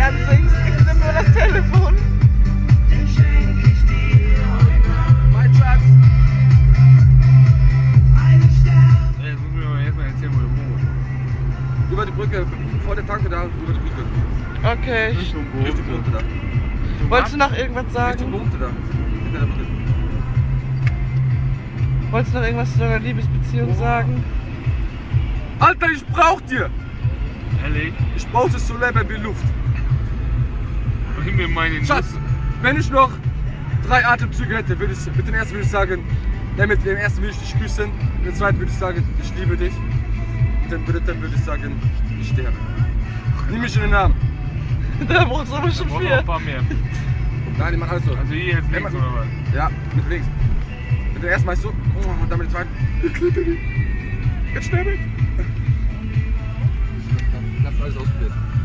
ansingst. Ich nehme nur das Telefon. Mein Schatz. Jetzt müssen wir erstmal erzählen, wo du wohnst. Über die Brücke, vor der Tanke da, über die Brücke. Okay. Richtung Richtung Punkte da. Wolltest du noch irgendwas Richtung sagen? Punkte da. Hinter der Brücke. Wolltest du noch irgendwas zu deiner Liebesbeziehung sagen? Alter, ich brauch dir! Ehrlich? Ich brauch das so lecker wie Luft. Bring mir meine Schatz, wenn ich noch 3 Atemzüge hätte, würde ich, mit dem ersten würde ich sagen, mit dem ersten würde ich dich küssen, mit dem zweiten würde ich sagen, ich liebe dich. Mit dem dritten würde ich sagen, ich sterbe. Nimm mich in den Arm. Da brauchst du aber schon Brauchen wir noch ein 4. paar mehr. Nein, die machen alles so. Also hier jetzt links oder was? Ja, mit links. Mit dem ersten machst du, und dann mit dem zweiten, ich liebe dich. Jetzt sterbe ich. Ich hab's alles ausprobiert.